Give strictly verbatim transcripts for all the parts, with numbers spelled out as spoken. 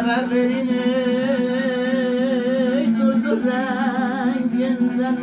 خبر برین ای دل دل رنگیندن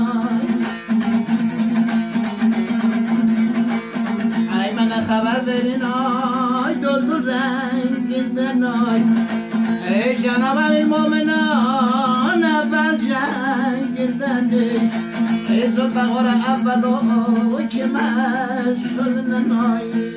ای من خبر برین ای دل دل رنگیندن ای جناب امیر مومنان اول جنگیندن ای ذوالفقار اول که من شدن نای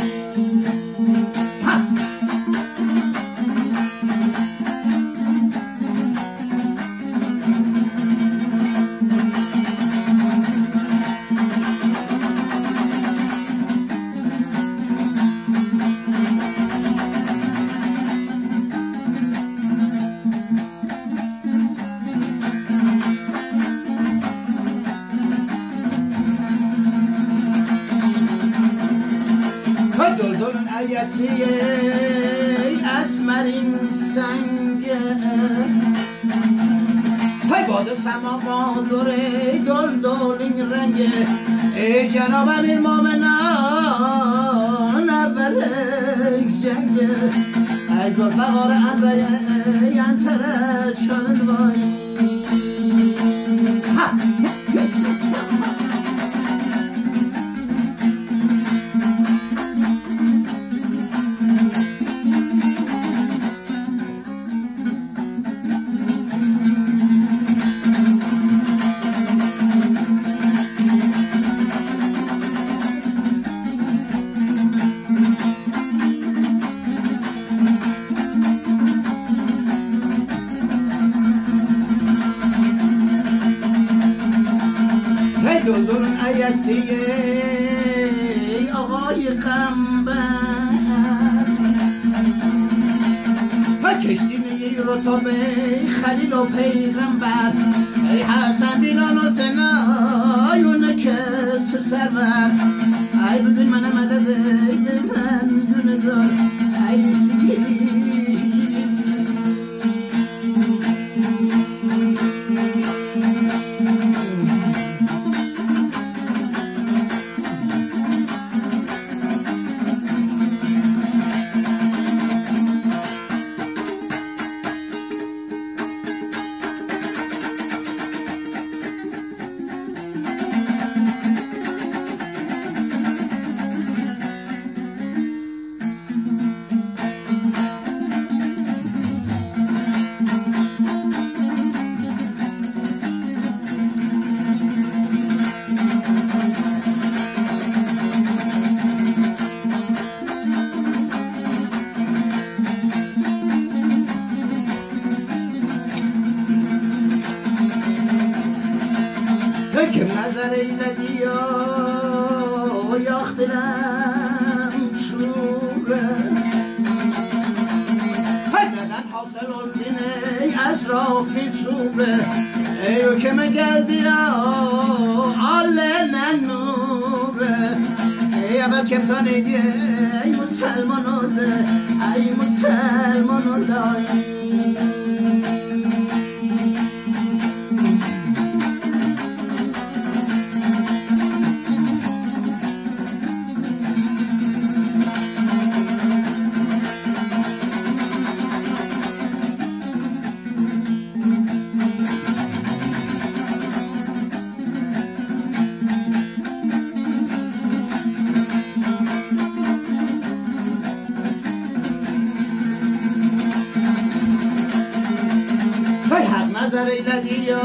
دلدل ایسی اسمرین سنگه های باد سما بادره دلدل این رنگه ای جناب امیر مومنان اول جنگه ای ذوالفقار امره ینتره شد وای دلدل ایسی آقای قنبر و کشتینه رتاب خلیل و پیغمبر ای حسن دیلان و سنایون کس سرور ای بدون من مدد ای بدن دونگار ای سگی که نظر ایلدی و یاختلم شوره هددن حاصل الدینه اسرافی سوره ایو که مگلدی آل ننوره ای اول کمتان ایدی ای مسلمانو ده ای مسلمانو دایی نظر ایلدی یا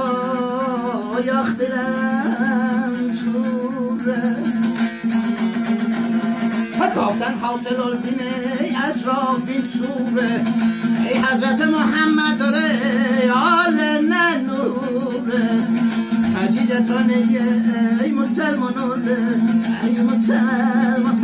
یاخترم سوره کافتن حاصل الدینه اسرافی سوره ای حضرت محمد داره آل ننوره خجیجتان ای مسلمانو ده ای مسلمان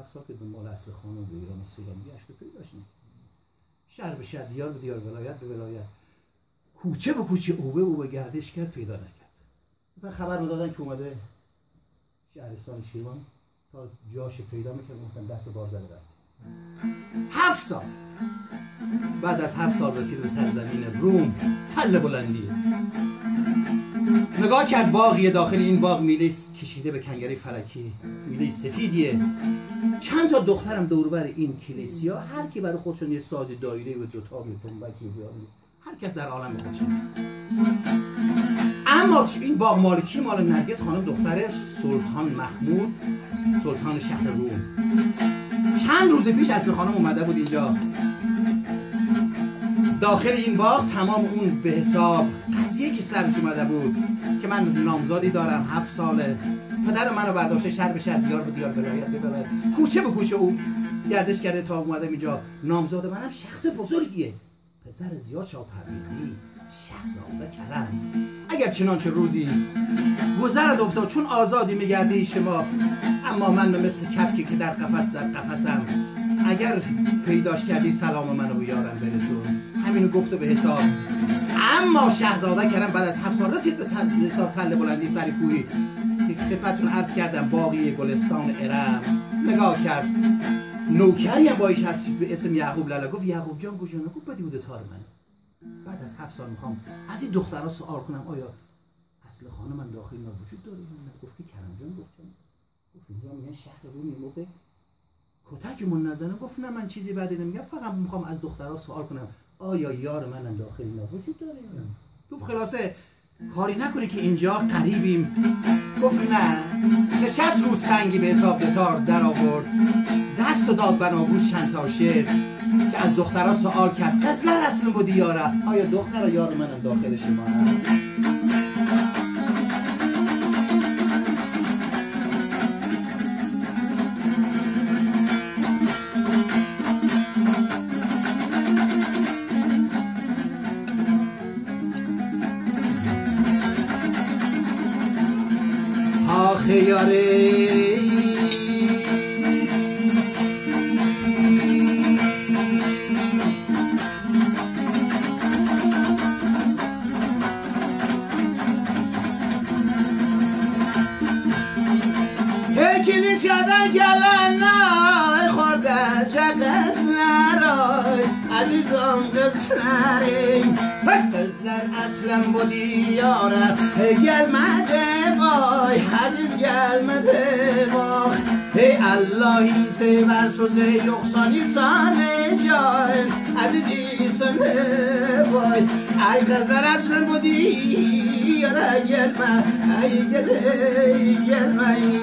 هفت سال که دنبال اصل خانم به ایران و سیلان گشت و پیداش نکرد. شهر به شهر، دیار به دیار، ولایت به ولایت، کوچه به کوچه، اوبه به اوبه گردش کرد، پیدا نکرد. مثلا خبر می‌دادن که اومده شهرستان شیوان تا جاش پیدا می‌کرد، گفتن دست و بار زده رفت. هفت سال بعد از هفت سال رسید به سرزمین روم، تل بلندی. نگاه کرد باغی، داخل این باغ میله کشیده به کنگره فلکی، میله سفیدیه. چند تا دخترم دوربر این کلیسیا، هر کی برای خودشون یه ساز دایره و دوتابی تنبکی و هر کس در عالم خودشون. اما این باغ مال کی؟ مال نرگس خانم، دختر سلطان محمود، سلطان شهر روم. چند روز پیش اصل خانم اومده بود اینجا. داخل این باغ تمام اون به حساب قضیه که سرش اومده بود که من نامزادی دارم، هفت ساله، پدر منو برداشته شهر به شهر، دیار به دیار، ولایت به ولایت، کوچه به کوچه او گردش کرده تا اومده اینجا. نامزاد منم شخص بزرگیه، پسر زیاد شاه تبریزی، شهزاده کرم. اگر چنانچه روزی گذرت افتاد چون آزادی میگردی شما، اما من مثل کپکی که در قفس در قفسم، اگر پیداش کردی سلام منو به یارم برسون. همینو گفت و به حساب. اما شهزاده کرم بعد از هفت سال رسید به حساب تل بلندی سر کوهی که خدمتتون عرض کردم، باقی گلستان ارم. نگاه کرد نوکری هم بایش هست به اسم یعقوب لالا. گفت یعقوب جان گوش نگو بدی بوده تار من. بعد از هفت سال میخوام از این دخترها سوال کنم آیا اصل خانه من داخل اینا وجود داره؟ گفت که کرم جان گفت جان گفت اینجا میگن شهر روم این موقع کتکمون نزنه. گفت نه من چیزی بعدی نمیگم، فقط میخوام از دخترها سوال کنم آیا یار منم داخل اینا وجود داره؟ گفت خلاصه کاری نکنی که اینجا قریبیم. گفت نه. نشست رو سنگی به حساب دتار در آورد، دست داد بنابود چند تا شعر که از دخترها سوال کرد. قزلر اصلا بودی یاره، آیا دختر یار منم داخل شما هست؟ آخه یاره کلیسیادن گلن نای خورده جقص نرای عزیزم قصلری قصلر اصلا بودی یاره گلمده بای عزیز گلمده بای ای الله این سه ورسوزه یخصانی سانه جای عزیزی سانه بای ای قصلر اصلا بودی یاره گلمه ای گله گلمه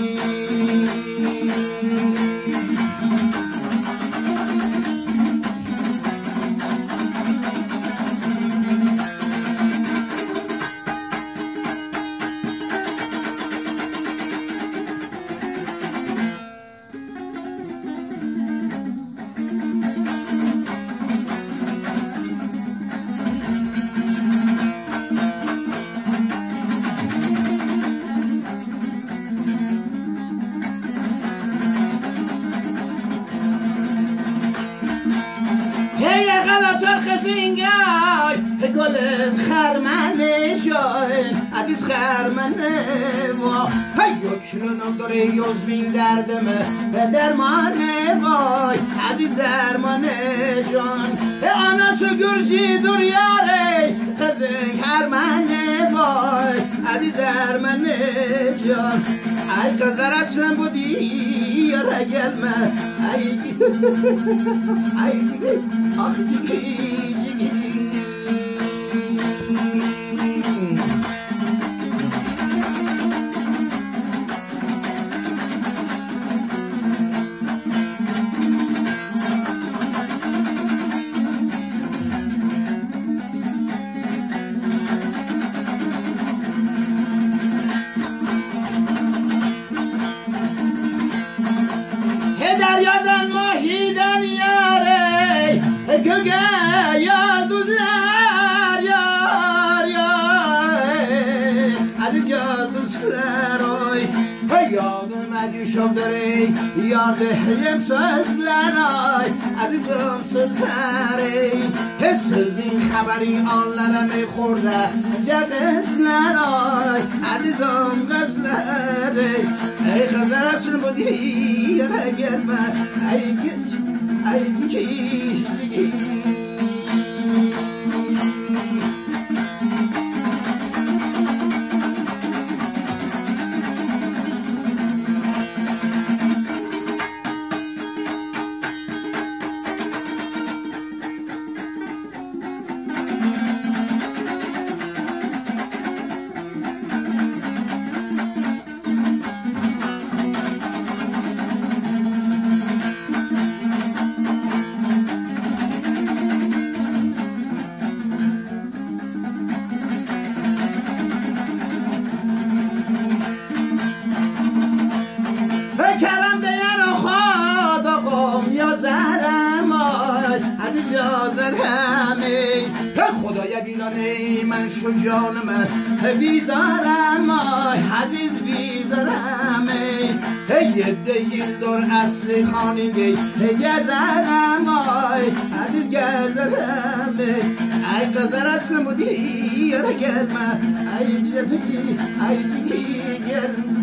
گلم خرمنه جای عزیز خرمنه وا هی یکلونم داره یزبین دردمه درمانه وای عزیز درمانه جان آناشو گرجی دور یاره قزنگ خرمنه وای عزیز درمانه جان ای قزر اصلا بودی یاره گلمه ای ای آخ جیگی çok döre yardayım sözler ay azizim sözleri hep sizin haberi anlarım خورده جدس نرای عزیزم غزلره ای غزل اصل بودی یه گرمه ای گنج ای گنجی خدای بیلانه من شو جانم بیزارم آی عزیز بیزارم یه دیل دور اصل خانگی گذرم آی عزیز گذرم ای گذر اصل بودی یاره گرمه ای جبی ای جبی گرمه